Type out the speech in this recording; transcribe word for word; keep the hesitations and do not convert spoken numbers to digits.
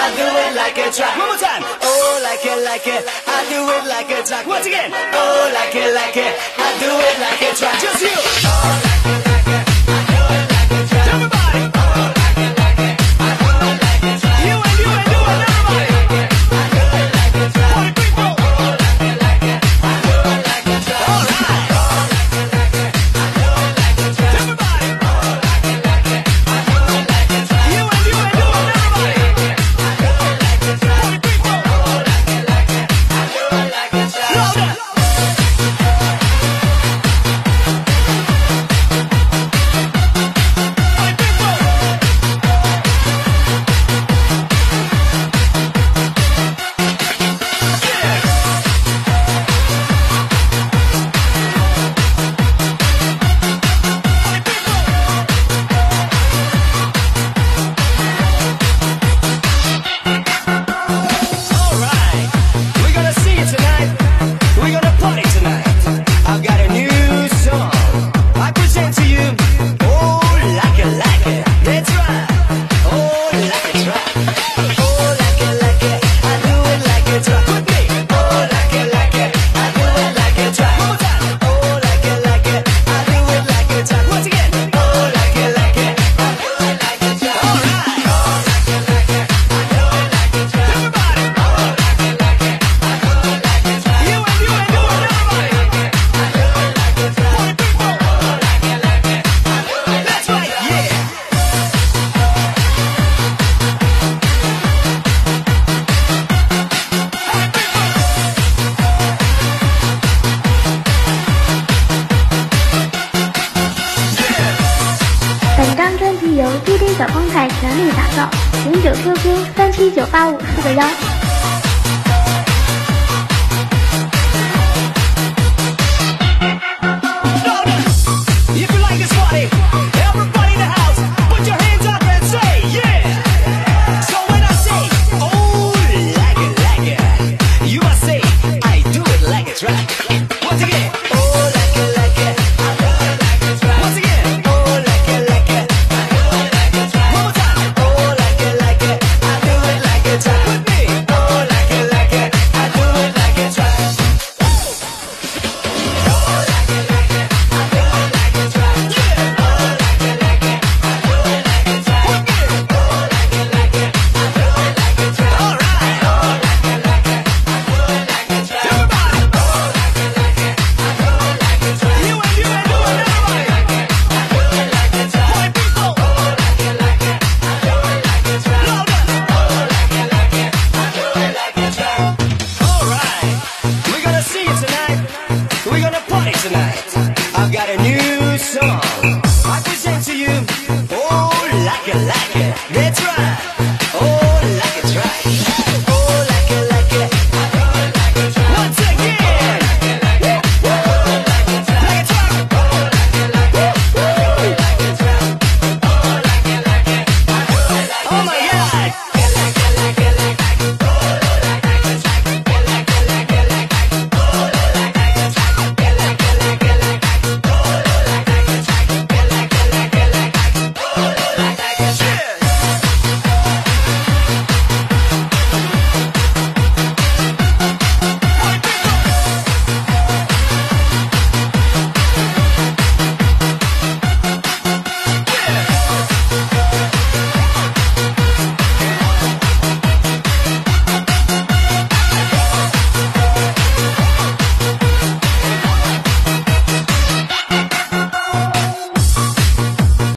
I do it like a track. One more time. Oh, like it, like it, I do it like a track. Once again. Oh, like it, like it, I do it like a track. Just you. Oh, like it, like it, I do it like a track. Everybody. Oh, like it, like it, I do it like a track. You and you and you and everybody. I do it like a track. Party people. Oh, like it, like it, I do it like a track. All right. Oh, like it, like it, I do it like a track. Everybody. Oh, like it, like it, I do it like a track. You and you and you and everybody. I do it like a track. Party people. Oh, like it, like it, I do it like a track. Louder. D J 小光台全力打造，零九 Q Q 三七九八五四个幺。 That's right. Oh, like a track.